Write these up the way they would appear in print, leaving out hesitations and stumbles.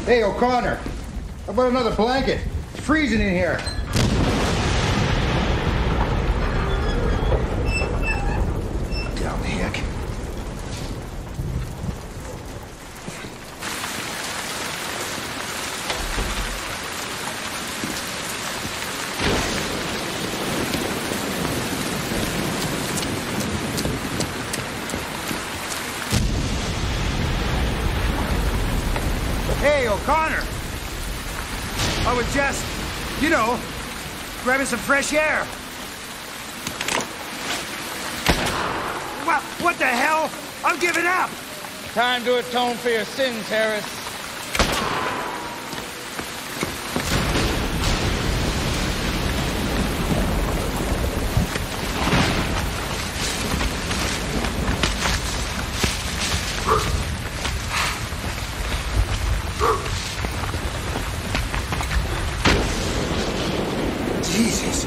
Hey, O'Connor. How about another blanket? It's freezing in here. Down the heck. Hey, O'Connor. I was just, grabbing some fresh air. What the hell? I'm giving up. Time to atone for your sins, Harris. Jesus.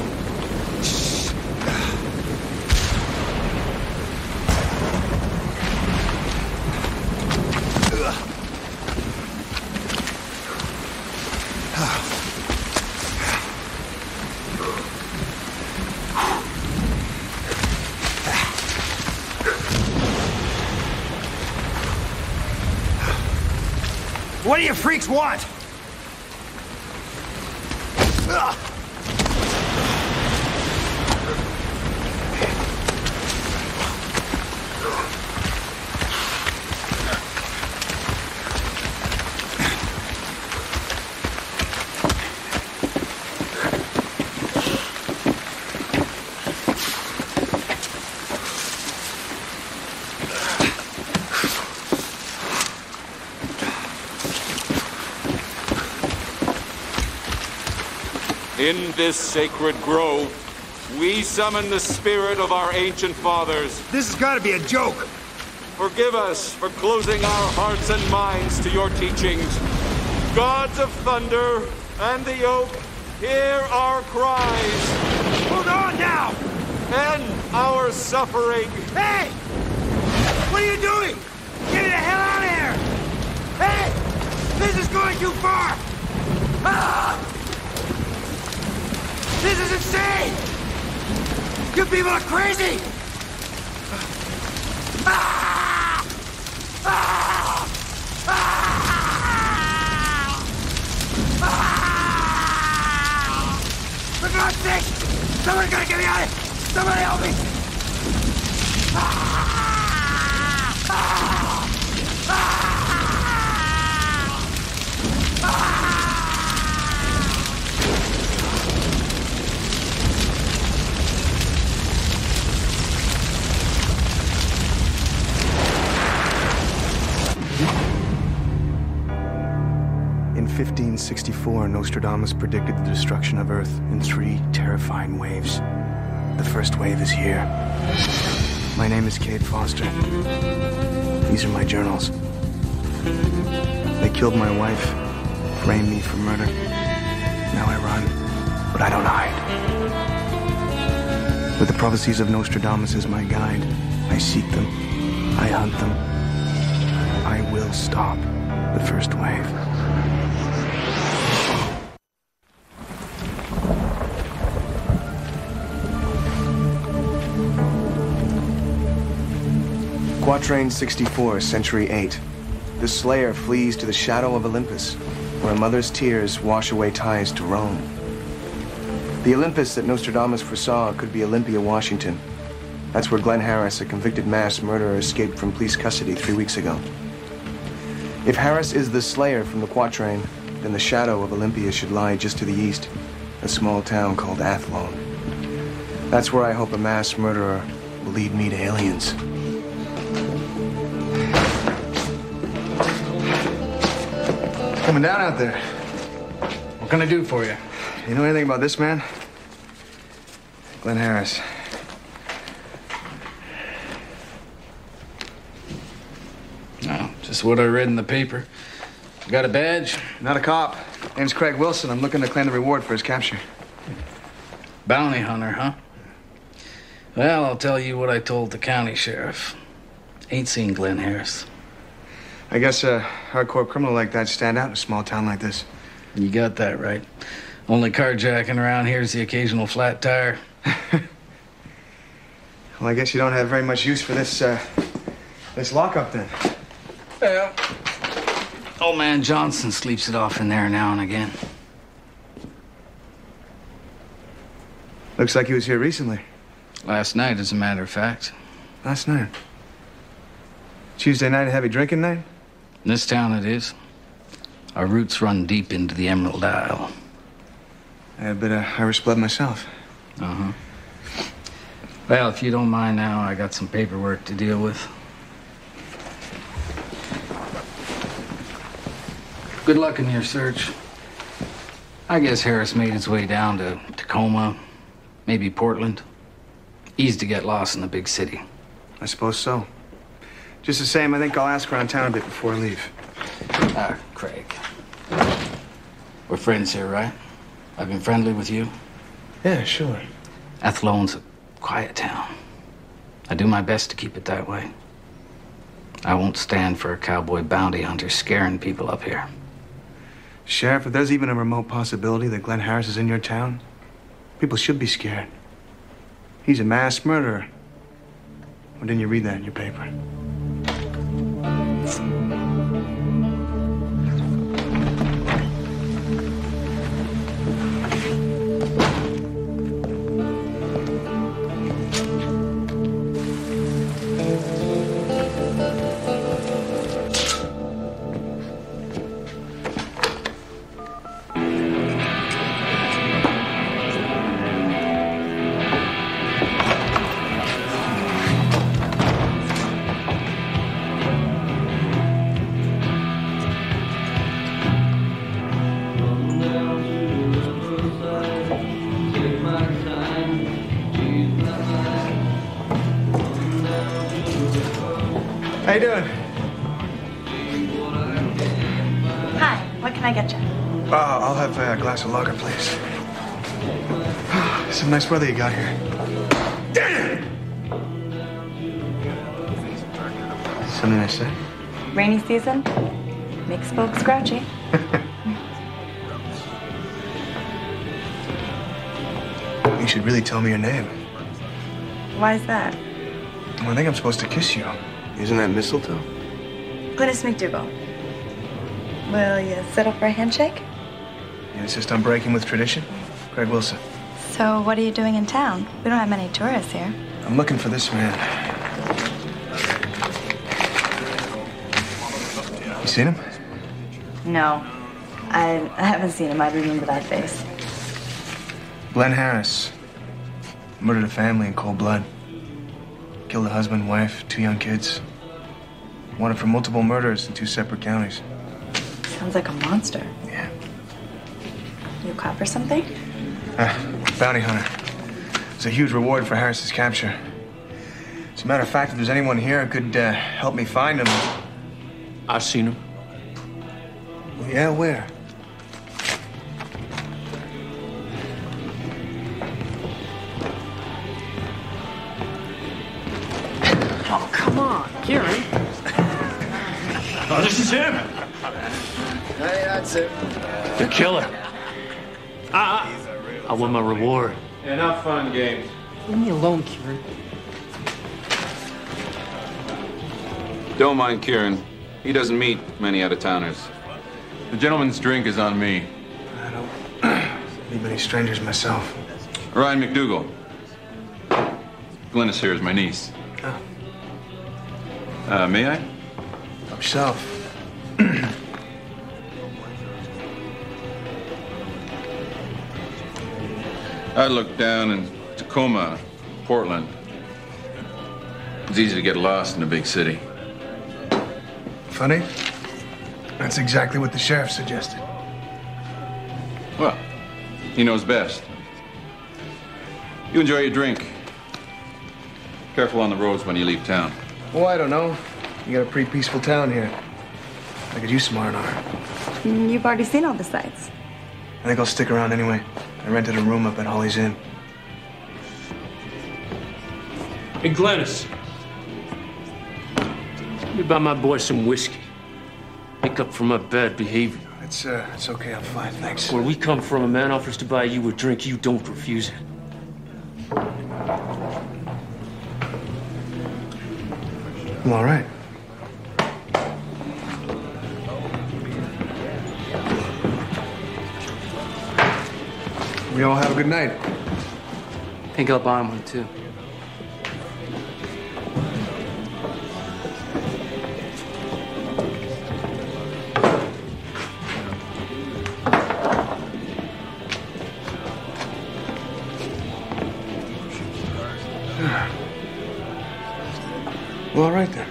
What do you freaks want? In this sacred grove, we summon the spirit of our ancient fathers. This has got to be a joke. Forgive us for closing our hearts and minds to your teachings. Gods of thunder and the oak, hear our cries. Hold on now! End our suffering. Hey! What are you doing? Get the hell out of here! Hey! This is going too far! Ah! This is insane! You people are crazy! Ah! Ah! Ah! Ah! For God's sake! Someone gotta get me out of here! Somebody help me! Ah! Ah! Ah! Ah! In 1564, Nostradamus predicted the destruction of Earth in 3 terrifying waves. The first wave is here. My name is Cade Foster. These are my journals. They killed my wife, framed me for murder. Now I run, but I don't hide. With the prophecies of Nostradamus as my guide, I seek them, I hunt them. I will stop the first wave. Quatrain 64, Century 8. The Slayer flees to the shadow of Olympus, where a mother's tears wash away ties to Rome. The Olympus that Nostradamus foresaw could be Olympia, Washington. That's where Glenn Harris, a convicted mass murderer, escaped from police custody 3 weeks ago. If Harris is the Slayer from the Quatrain, then the shadow of Olympia should lie just to the east, a small town called Athlone. That's where I hope a mass murderer will lead me to aliens. Coming down out there. What can I do for you? You know anything about this man? Glenn Harris. No, just what I read in the paper. Got a badge? Not a cop. Name's Craig Wilson. I'm looking to claim the reward for his capture. Bounty hunter, huh? Well, I'll tell you what I told the county sheriff. Ain't seen Glenn Harris. I guess a hardcore criminal like that stand out in a small town like this. You got that right. Only carjacking around here is the occasional flat tire. Well, I guess you don't have very much use for this lockup then. Well, old man Johnson sleeps it off in there now and again. Looks like he was here recently. Last night, as a matter of fact. Last night? Tuesday night, a heavy drinking night? In this town it is. Our roots run deep into the Emerald Isle. I had a bit of Irish blood myself. Uh-huh. Well, if you don't mind now, I got some paperwork to deal with. Good luck in your search. I guess Harris made his way down to Tacoma, maybe Portland. Easy to get lost in a big city. I suppose so. Just the same, I think I'll ask around town a bit before I leave. Craig. We're friends here, right? I've been friendly with you. Yeah, sure. Athlone's a quiet town. I do my best to keep it that way. I won't stand for a cowboy bounty hunter scaring people up here. Sheriff, if there's even a remote possibility that Glenn Harris is in your town, people should be scared. He's a mass murderer. Or didn't you read that in your paper? How you doing? Hi, what can I get you? I'll have a glass of lager, please. Some nice weather you got here. Damn! Something I said? Rainy season? Makes folks grouchy. You should really tell me your name. Why's that? Well, I think I'm supposed to kiss you. Isn't that mistletoe? Glynis McDougal. Will you settle for a handshake? You insist on breaking with tradition? Craig Wilson. So what are you doing in town? We don't have many tourists here. I'm looking for this man. You seen him? No, I haven't seen him. I remember that face. Glenn Harris. Murdered a family in cold blood. Killed a husband, wife, 2 young kids. Wanted for multiple murders in 2 separate counties. Sounds like a monster. Yeah. You a cop or something? Bounty hunter. It's a huge reward for Harris's capture. As a matter of fact, if there's anyone here who could help me find him. I've seen him. Yeah, where? Oh, come on, Kieran. Oh, this is him. Hey, that's it. The killer. I want my reward. Enough fun games. Leave me alone, Kieran. Don't mind Kieran. He doesn't meet many out-of-towners. The gentleman's drink is on me. I don't meet many strangers myself. Ryan McDougal. Glynis here is my niece. Oh. May I? Help yourself. I looked down in Tacoma, Portland. It's easy to get lost in a big city. Funny? That's exactly what the sheriff suggested. Well, he knows best. You enjoy your drink. Careful on the roads when you leave town. Oh, I don't know. You got a pretty peaceful town here. I could use some R&R. You've already seen all the sights. I think I'll stick around anyway. I rented a room up at Holly's Inn. Hey, Glynis. Let me buy my boy some whiskey. Make up for my bad behavior. It's okay. I'm fine, thanks. Where we come from, a man offers to buy you a drink, you don't refuse it. I'm all right. We all have a good night. Think I'll buy him one, too. Well, all right then.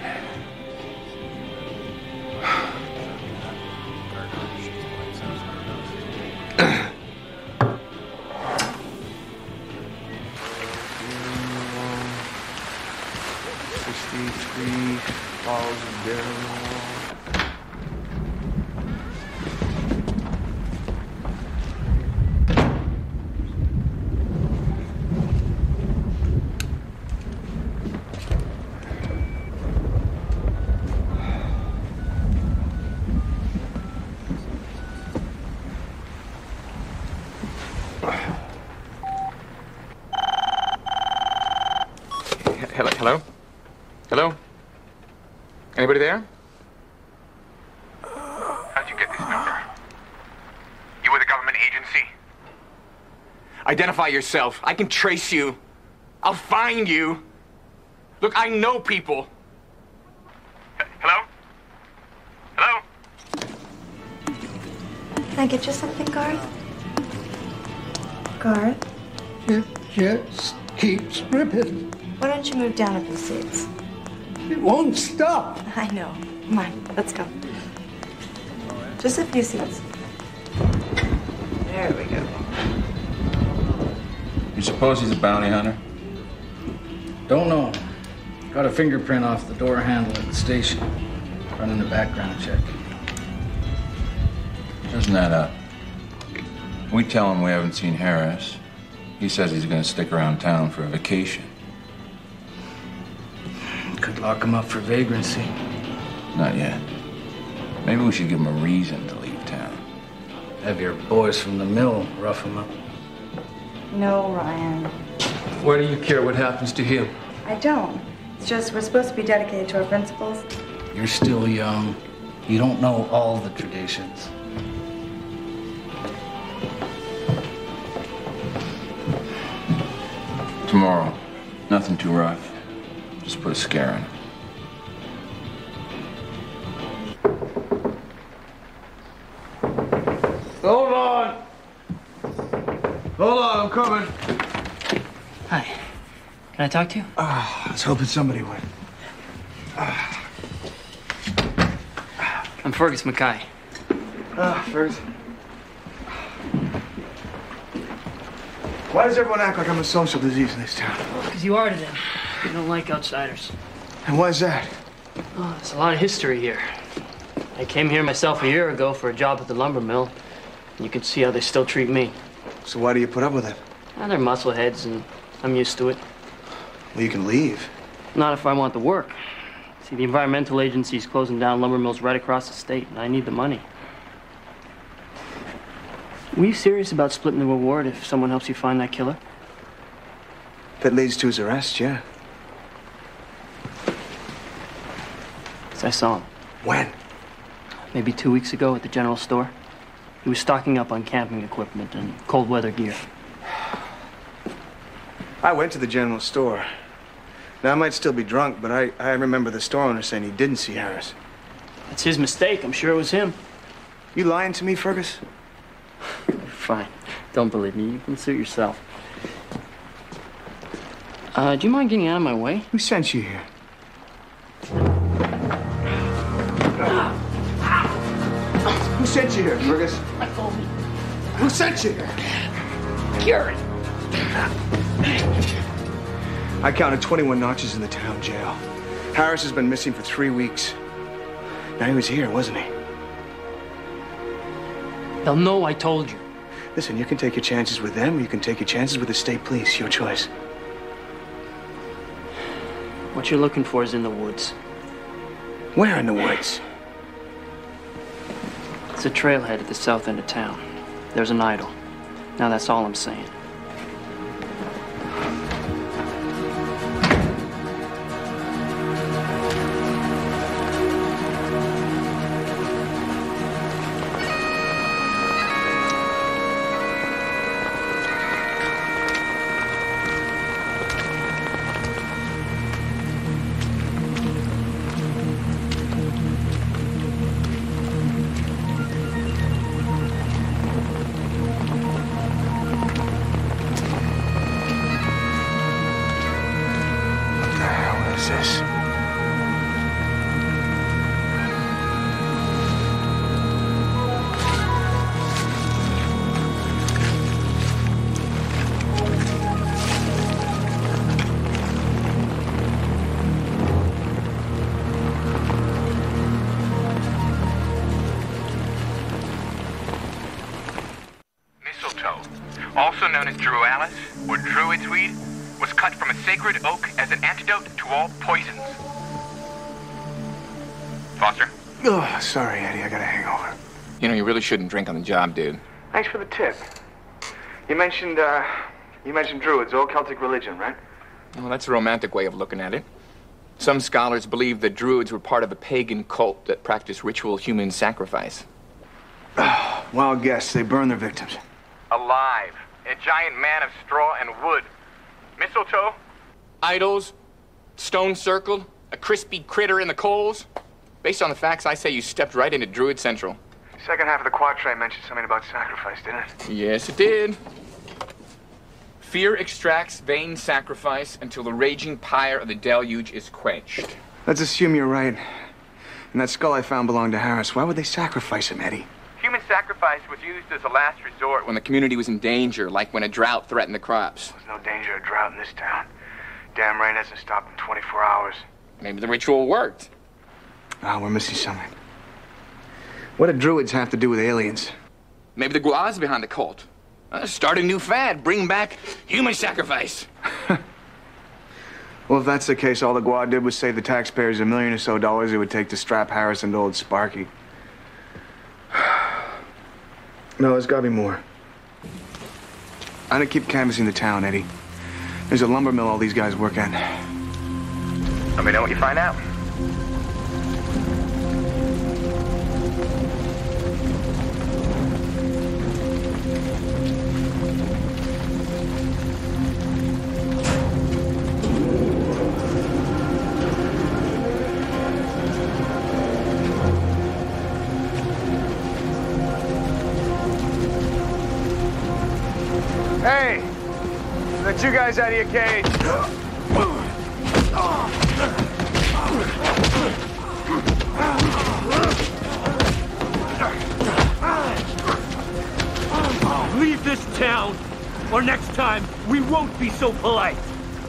Hello? Hello? Anybody there? How'd you get this number? You with a government agency? Identify yourself. I can trace you. I'll find you. Look, I know people. Hello? Hello? Can I get you something, Garth? Garth? It just keeps ripping. Why don't you move down a few seats? It won't stop. I know. Come on, let's go. Just a few seats. There we go. You suppose he's a bounty hunter? Don't know. Got a fingerprint off the door handle at the station. Running a background check. Doesn't add up. We tell him we haven't seen Harris. He says he's gonna stick around town for a vacation. Could lock him up for vagrancy. Not yet. Maybe we should give him a reason to leave town. Have your boys from the mill rough him up. No, Ryan. Why do you care what happens to him? I don't. It's just we're supposed to be dedicated to our principles. You're still young. You don't know all the traditions. Tomorrow. Nothing too rough. Just put a scare in him. Hold on. Hold on, I'm coming. Hi. Can I talk to you? I was hoping somebody would. I'm Fergus Mackay. Fergus. Why does everyone act like I'm a social disease in this town? Because you are to them. You don't like outsiders. And why is that? Oh, there's a lot of history here. I came here myself a year ago for a job at the lumber mill. And you can see how they still treat me. So why do you put up with it? And they're muscleheads, and I'm used to it. Well, you can leave. Not if I want the work. See, the environmental agency's closing down lumber mills right across the state, and I need the money. Were you serious about splitting the reward if someone helps you find that killer? If it leads to his arrest, yeah. 'Cause I saw him. When? Maybe 2 weeks ago at the general store. He was stocking up on camping equipment and cold weather gear. I went to the general store. Now, I might still be drunk, but I remember the store owner saying he didn't see Harris. That's his mistake. I'm sure it was him. You lying to me, Fergus? Fine. Don't believe me. You can suit yourself. Do you mind getting out of my way? Who sent you here? Who sent you here, Fergus? I told you. Who sent you here? Gary. I counted 21 notches in the town jail. Harris has been missing for 3 weeks. Now, he was here, wasn't he? They'll know I told you. Listen, you can take your chances with them, or you can take your chances with the state police. Your choice. What you're looking for is in the woods. Where in the woods? a trailhead at the south end of town. There's an idol. Now that's all I'm saying. Also known as drualis, or druid's weed, was cut from a sacred oak as an antidote to all poisons. Foster? Oh, sorry, Eddie. I got a hangover. You know, you really shouldn't drink on the job, dude. Thanks for the tip. You mentioned druids, old Celtic religion, right? Well, that's a romantic way of looking at it. Some scholars believe that druids were part of a pagan cult that practiced ritual human sacrifice. Wild guess. They burn their victims. Alive. A giant man of straw and wood. Mistletoe? Idols, stone circled, a crispy critter in the coals. Based on the facts, I say you stepped right into Druid Central. Second half of the quatrain mentioned something about sacrifice, didn't it? Yes, it did. Fear extracts vain sacrifice until the raging pyre of the deluge is quenched. Let's assume you're right. And that skull I found belonged to Harris. Why would they sacrifice him, Eddie? Human sacrifice was used as a last resort When the community was in danger, like when a drought threatened the crops. There's no danger of drought in this town. Damn rain hasn't stopped in 24 hours. Maybe the ritual worked. Ah, we're missing something. What do druids have to do with aliens? Maybe the Gua's behind the cult. Start a new fad. Bring back human sacrifice. Well, if that's the case, all the Gua did was save the taxpayers $1 million or so it would take to strap Harrison to old Sparky. No, there's gotta be more. I'm gonna keep canvassing the town, Eddie. There's a lumber mill all these guys work at. Let me know what you find out. Hey! Let you guys out of your cage. Leave this town, or next time we won't be so polite.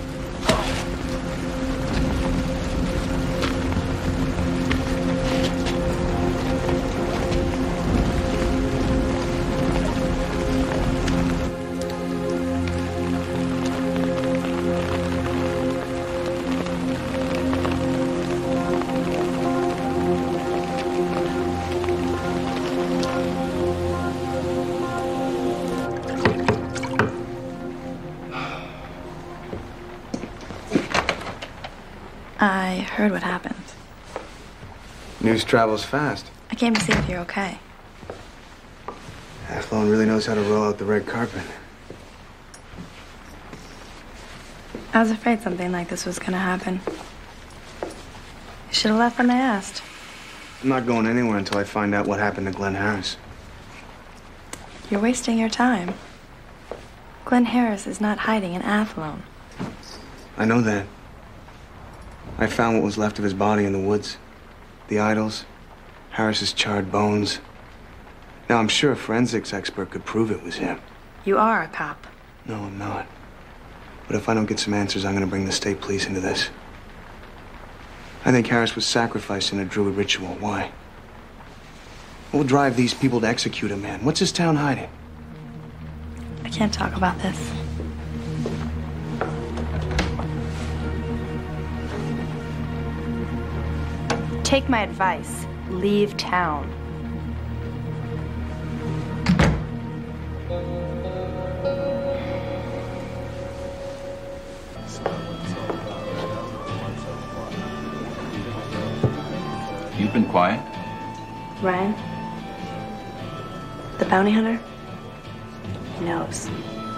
I heard what happened. News travels fast. I came to see if you're okay. Athlone really knows how to roll out the red carpet. I was afraid something like this was gonna happen. You should have left when I asked. I'm not going anywhere until I find out what happened to Glenn Harris. You're wasting your time. Glenn Harris is not hiding in Athlone. I know that. I found what was left of his body in the woods. The idols, Harris's charred bones. Now, I'm sure a forensics expert could prove it was him. You are a cop. No, I'm not. But if I don't get some answers, I'm gonna bring the state police into this. I think Harris was sacrificed in a druid ritual. Why? What will drive these people to execute a man? What's this town hiding? I can't talk about this. Take my advice. Leave town. You've been quiet. Ryan? The bounty hunter? He knows.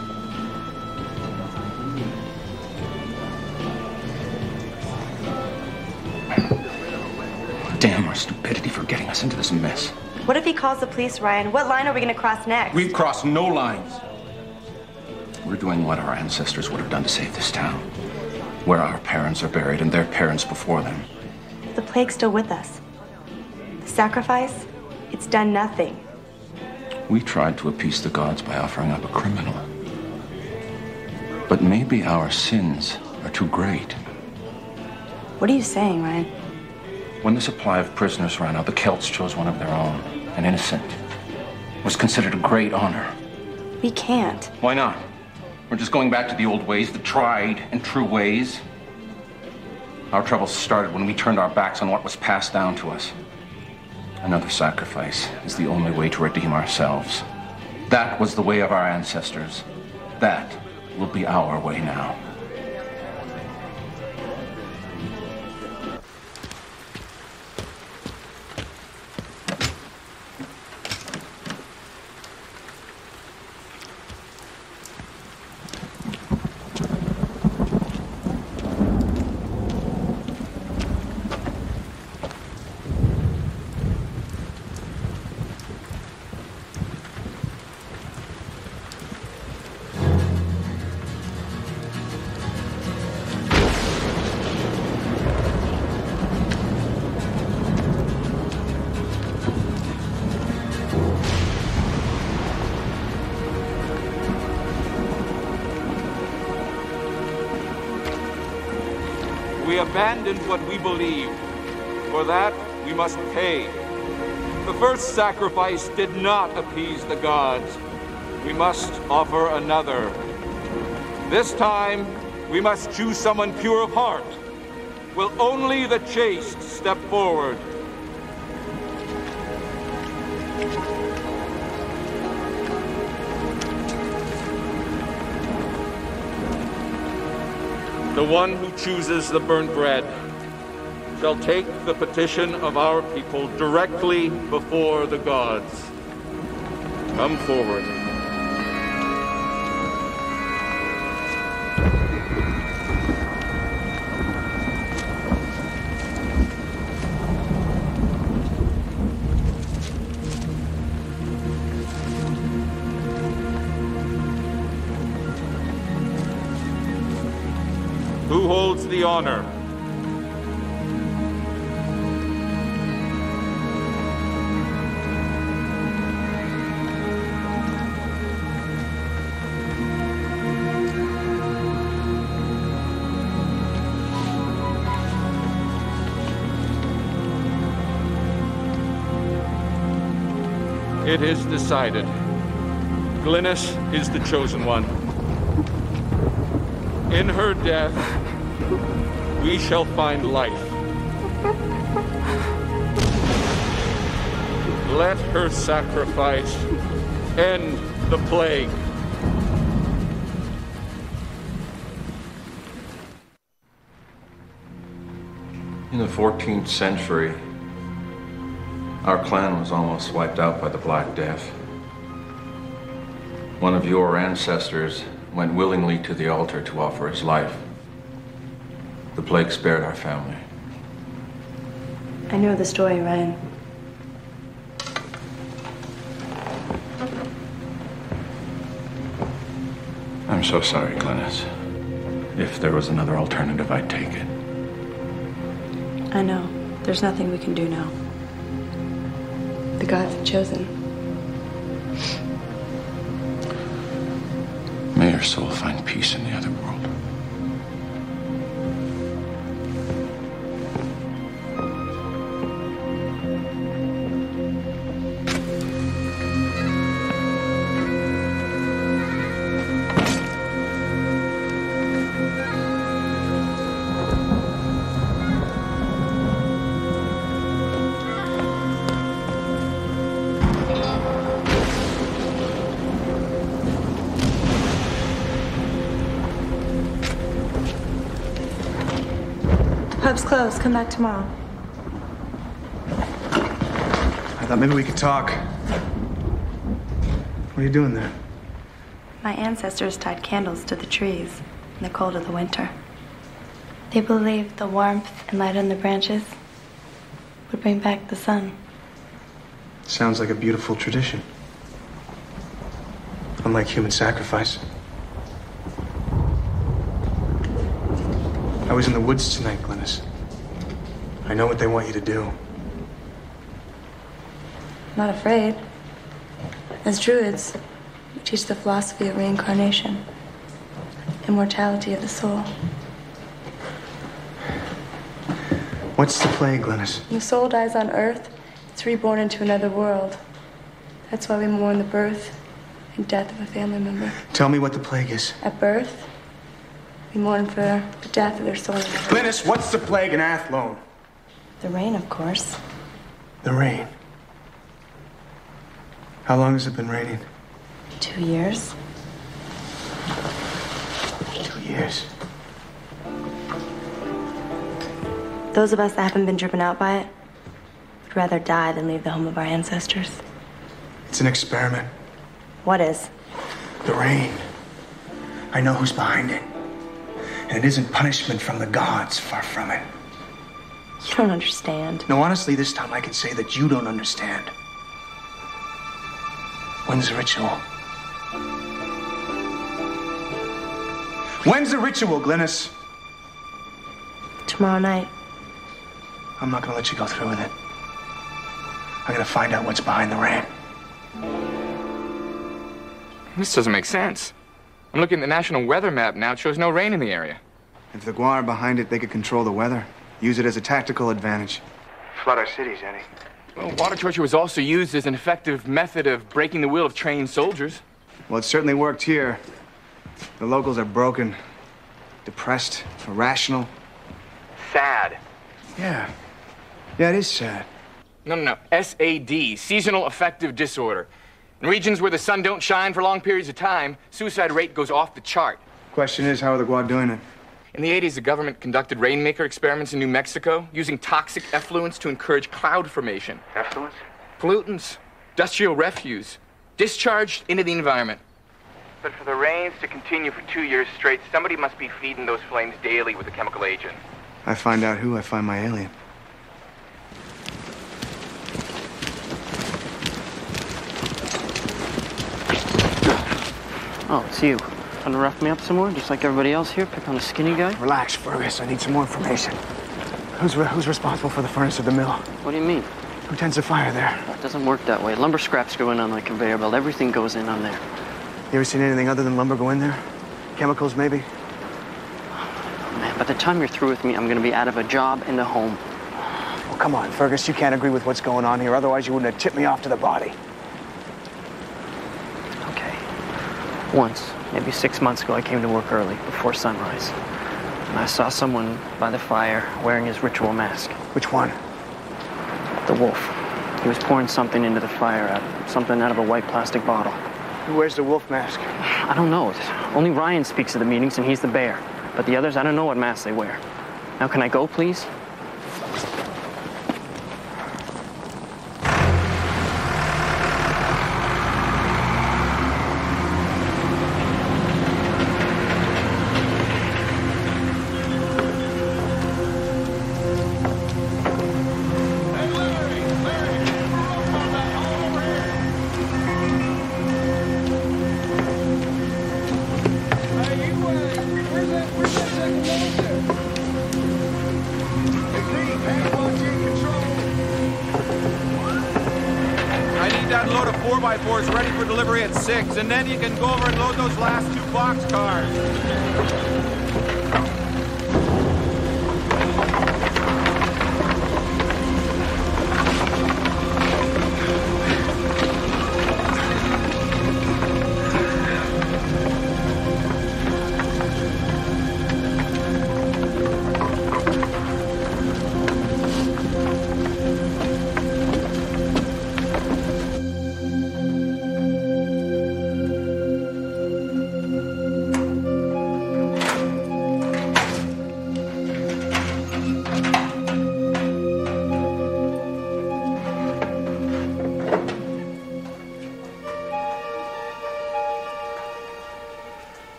Damn our stupidity for getting us into this mess. What if he calls the police, Ryan? What line are we going to cross next? We've crossed no lines. We're doing what our ancestors would have done to save this town. Where our parents are buried and their parents before them. The plague's still with us. The sacrifice, it's done nothing. We tried to appease the gods by offering up a criminal. But maybe our sins are too great. What are you saying, Ryan? When the supply of prisoners ran out, the Celts chose one of their own, an innocent. It was considered a great honor. We can't. Why not? We're just going back to the old ways, the tried and true ways. Our troubles started when we turned our backs on what was passed down to us. Another sacrifice is the only way to redeem ourselves. That was the way of our ancestors. That will be our way now. We abandoned what we believed. For that, we must pay. The first sacrifice did not appease the gods. We must offer another. This time, we must choose someone pure of heart. Will only the chaste step forward? The one who chooses the burnt bread shall take the petition of our people directly before the gods. Come forward. Who holds the honor? It is decided. Glynis is the chosen one. In her death, we shall find life. Let her sacrifice end the plague. In the 14th century, our clan was almost wiped out by the Black Death. One of your ancestors went willingly to the altar to offer his life. The plague spared our family. I know the story, Ryan. I'm so sorry, Glynis. If there was another alternative, I'd take it. I know. There's nothing we can do now. The gods have chosen. May your soul find peace in the other world. Club's closed. Come back tomorrow. I thought maybe we could talk. What are you doing there? My ancestors tied candles to the trees in the cold of the winter. They believed the warmth and light on the branches would bring back the sun. Sounds like a beautiful tradition. Unlike human sacrifice. I was in the woods tonight, Glynis. I know what they want you to do. Not afraid. As druids, we teach the philosophy of reincarnation, immortality of the soul. What's the plague, Glynis? When the soul dies on Earth, it's reborn into another world. That's why we mourn the birth and death of a family member. Tell me what the plague is. At birth, we mourn for the death of their soul. Glynis, what's the plague in Athlone? The rain, of course. The rain. How long has it been raining? 2 years. 2 years. Those of us that haven't been driven out by it would rather die than leave the home of our ancestors. It's an experiment. What is? The rain. I know who's behind it. And it isn't punishment from the gods, far from it. You don't understand. No, honestly, this time I can say that you don't understand. When's the ritual? When's the ritual, Glynis? Tomorrow night. I'm not gonna let you go through with it. I'm gonna find out what's behind the rain. This doesn't make sense. I'm looking at the national weather map now. It shows no rain in the area. If the Guar are behind it, they could control the weather. Use it as a tactical advantage. Flood our cities, Eddie. Well, water torture was also used as an effective method of breaking the will of trained soldiers. Well, it certainly worked here. The locals are broken, depressed, irrational. Sad. Yeah. Yeah, it is sad. No. SAD, seasonal affective disorder. In regions where the sun don't shine for long periods of time, suicide rate goes off the chart. Question is, how are the Guar doing it? In the 80s, the government conducted rainmaker experiments in New Mexico, using toxic effluents to encourage cloud formation. Effluents? Pollutants, industrial refuse, discharged into the environment. But for the rains to continue for 2 years straight, somebody must be feeding those flames daily with a chemical agent. I find out who, I find my alien. Oh, it's you. Trying to rough me up some more, just like everybody else here? Pick on the skinny guy? Relax, Fergus. I need some more information. Who's responsible for the furnace of the mill? What do you mean? Who tends to fire there? It doesn't work that way. Lumber scraps go in on the conveyor belt. Everything goes in on there. You ever seen anything other than lumber go in there? Chemicals, maybe? Man, by the time you're through with me, I'm gonna be out of a job and a home. Well, come on, Fergus. You can't agree with what's going on here. Otherwise, you wouldn't have tipped me off to the body. Okay. Once, maybe 6 months ago, I came to work early, before sunrise. And I saw someone by the fire wearing his ritual mask. Which one? The wolf. He was pouring something into the fire, something out of a white plastic bottle. Who wears the wolf mask? I don't know. Only Ryan speaks at the meetings, and he's the bear. But the others, I don't know what mask they wear. Now, can I go, please? That load of 4x4s ready for delivery at 6, and then you can go over and load those last 2 boxcars.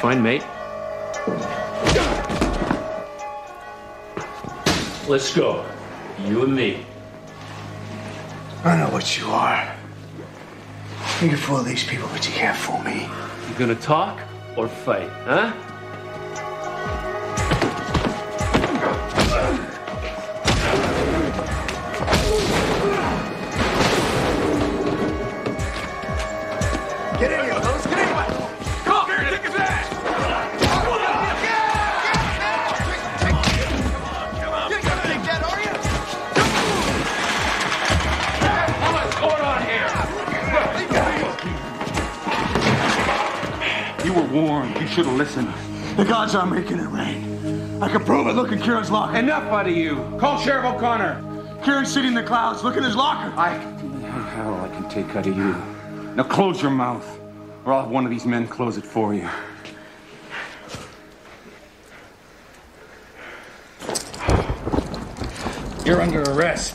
Fine, mate. Let's go. You and me. I know what you are. You can fool these people, but you can't fool me. You gonna talk or fight, huh? Get in here, fellas. Get in here. Come here, take his ass. You ain't gonna take that, are you? What's going on here? You were warned. You should have listened. The gods are making it rain. I can prove it. Look in Kieran's locker. Enough out of you. Call Sheriff O'Connor. Kieran's sitting in the clouds. Look in his locker. Hell, I can take out of you. Now close your mouth, or I'll have one of these men close it for you. You're under arrest.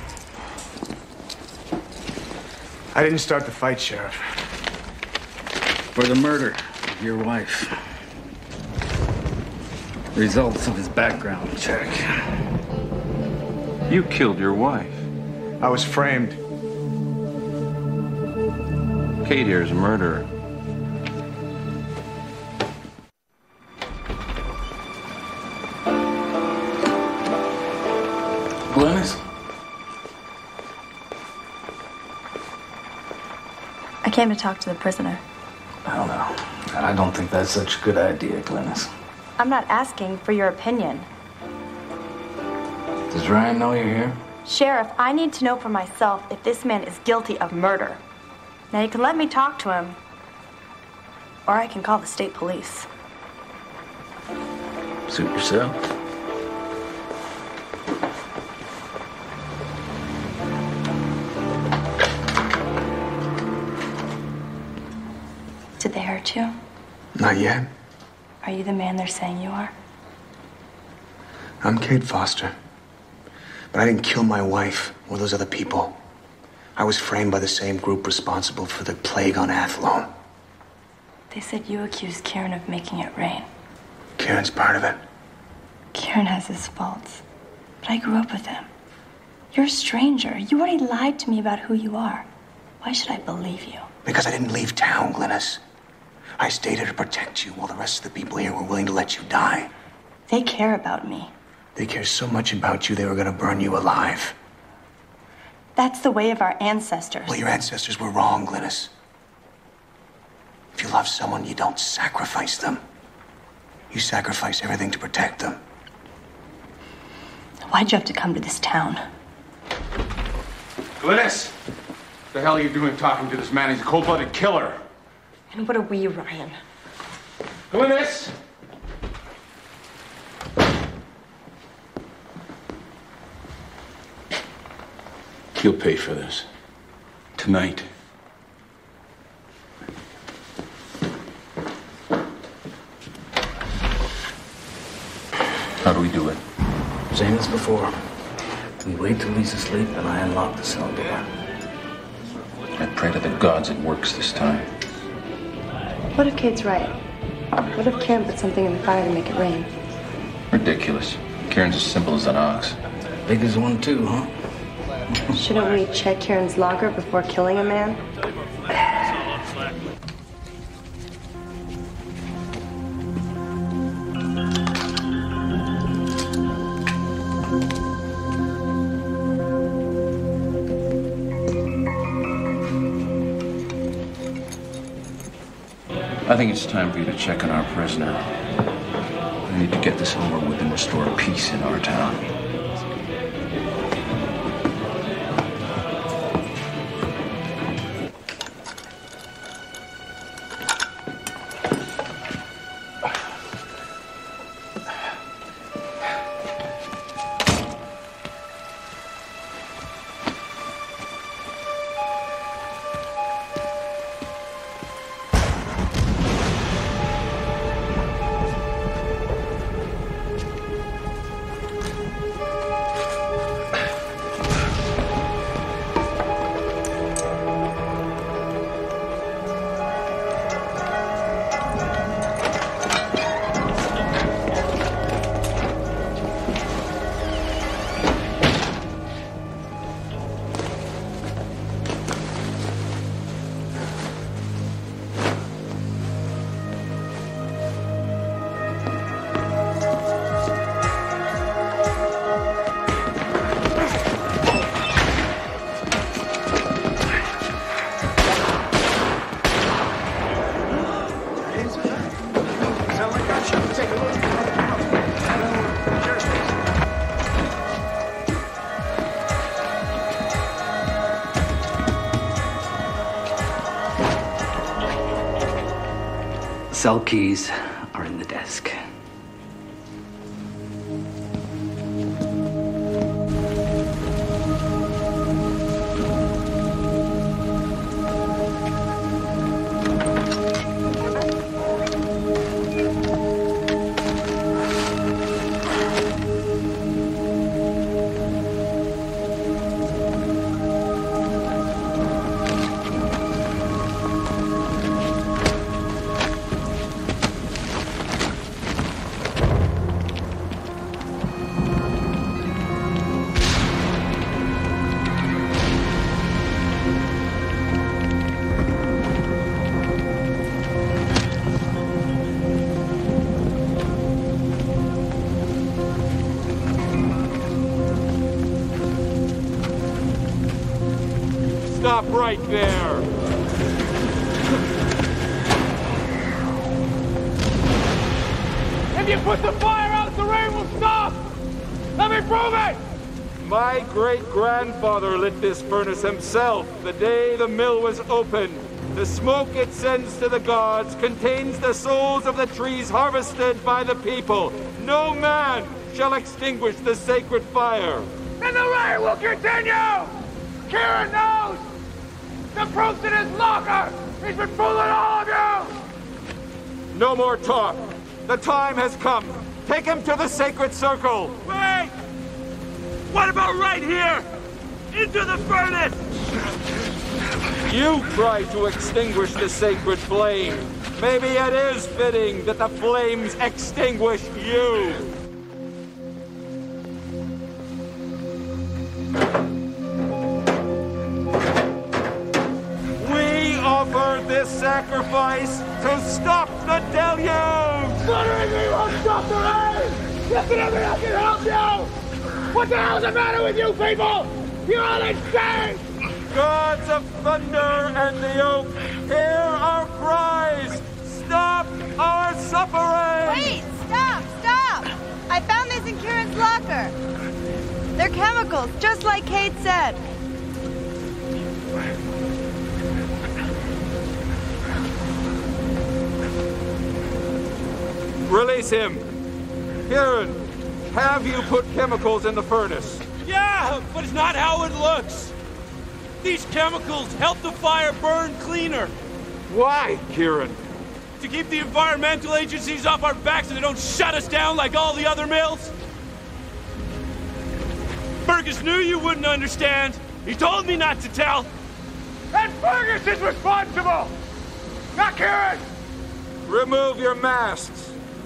I didn't start the fight, Sheriff. For the murder of your wife. Results of his background check. You killed your wife. I was framed. Kate here is a murderer. Glennis? I came to talk to the prisoner. I don't know. I don't think that's such a good idea, Glennis. I'm not asking for your opinion. Does Ryan know you're here? Sheriff, I need to know for myself if this man is guilty of murder. Now, you can let me talk to him, or I can call the state police. Suit yourself. Did they hurt you? Not yet. Are you the man they're saying you are? I'm Kate Foster. But I didn't kill my wife or those other people. I was framed by the same group responsible for the plague on Athlone. They said you accused Kieran of making it rain. Kieran's part of it. Kieran has his faults, but I grew up with him. You're a stranger. You already lied to me about who you are. Why should I believe you? Because I didn't leave town, Glennis. I stayed here to protect you while the rest of the people here were willing to let you die. They care about me. They care so much about you, they were gonna burn you alive. That's the way of our ancestors. Well, your ancestors were wrong, Glennis. If you love someone, you don't sacrifice them. You sacrifice everything to protect them. Why'd you have to come to this town? Glennis! What the hell are you doing talking to this man? He's a cold-blooded killer. And what are we, Ryan? Glennis! You'll pay for this. Tonight. How do we do it? Same as before. We wait till he's asleep and I unlock the cell door. I pray to the gods it works this time. What if Kate's right? What if Kieran put something in the fire to make it rain? Ridiculous. Kieran's as simple as an ox. Big as one too, huh? Shouldn't we check Kieran's locker before killing a man? I think it's time for you to check on our prisoner. We need to get this over with and restore peace in our town. Cell keys are in the desk. Stop right there! If you put the fire out, the rain will stop! Let me prove it! My great-grandfather lit this furnace himself the day the mill was opened. The smoke it sends to the gods contains the souls of the trees harvested by the people. No man shall extinguish the sacred fire. And the rain will continue! Kieran knows! The proof's in his locker! He's been fooling all of you! No more talk. The time has come. Take him to the sacred circle. Wait! What about right here? Into the furnace! You try to extinguish the sacred flame. Maybe it is fitting that the flames extinguish you. We offer this sacrifice to stop the deluge! Muttering me won't stop the rain! Listen to me, I can help you! What the hell's the matter with you people? You're all insane! Gods of thunder and the oak, hear our cries! Stop our suffering! Wait! Stop! Stop! I found this in Kieran's locker. They're chemicals, just like Kate said. Release him! Kieran, have you put chemicals in the furnace? Yeah, but it's not how it looks. These chemicals help the fire burn cleaner. Why, Kieran? To keep the environmental agencies off our backs so they don't shut us down like all the other mills. Fergus knew you wouldn't understand. He told me not to tell. And Fergus is responsible! Not Kieran! Remove your masks.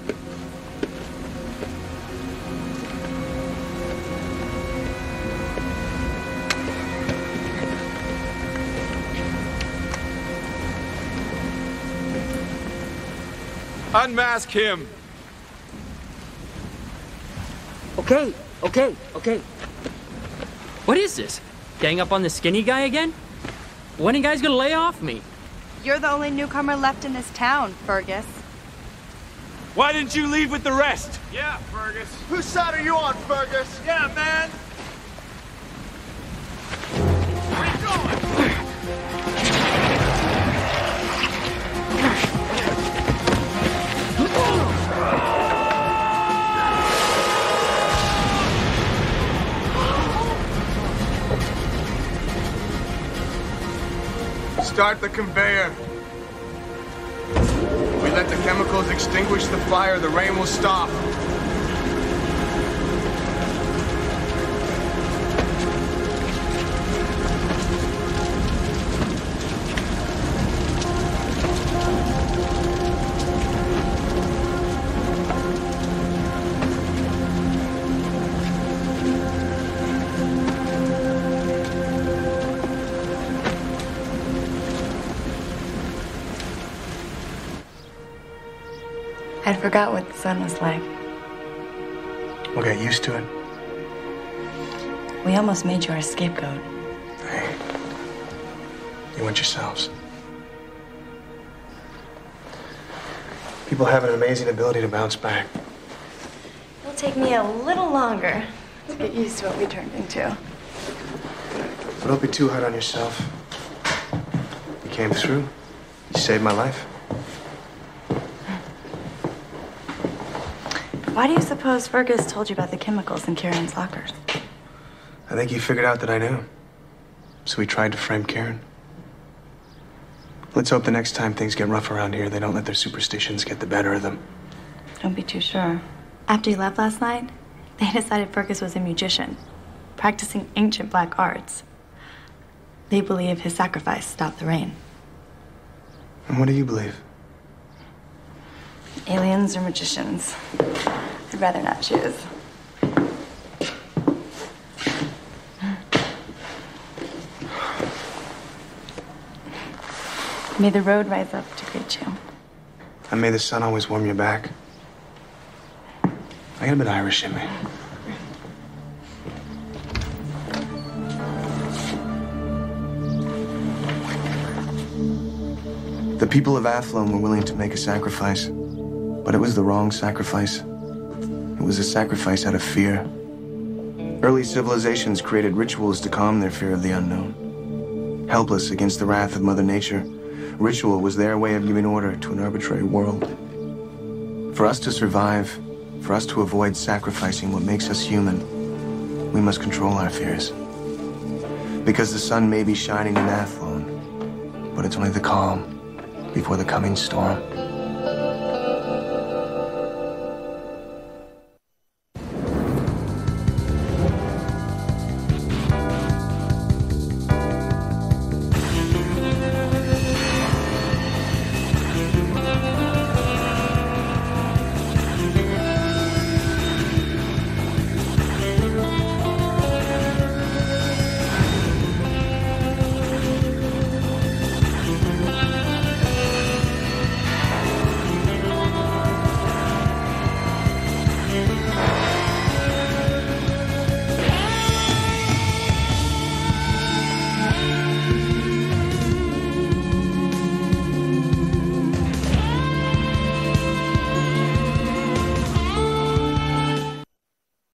Unmask him. Okay. What is this? Gang up on the skinny guy again? When are you guys gonna lay off me? You're the only newcomer left in this town, Fergus. Why didn't you leave with the rest? Yeah, Fergus. Whose side are you on, Fergus? Yeah, man. Where you going? Start the conveyor. We let the chemicals extinguish the fire, the rain will stop. I forgot what the sun was like. We'll get used to it. We almost made you our scapegoat. Hey, you went yourselves. People have an amazing ability to bounce back. It'll take me a little longer to get used to what we turned into. But don't be too hard on yourself. You came through. You saved my life. Why do you suppose Fergus told you about the chemicals in Kieran's lockers? I think he figured out that I knew. So he tried to frame Kieran. Let's hope the next time things get rough around here, they don't let their superstitions get the better of them. Don't be too sure. After he left last night, they decided Fergus was a magician, practicing ancient black arts. They believe his sacrifice stopped the rain. And what do you believe? Aliens or magicians? I'd rather not choose. May the road rise up to greet you. And may the sun always warm your back. I got a bit Irish in me. The people of Athlone were willing to make a sacrifice, but it was the wrong sacrifice. It was a sacrifice out of fear. Early civilizations created rituals to calm their fear of the unknown. Helpless against the wrath of Mother Nature, ritual was their way of giving order to an arbitrary world. For us to survive, for us to avoid sacrificing what makes us human, we must control our fears. Because the sun may be shining in Athlone, but it's only the calm before the coming storm.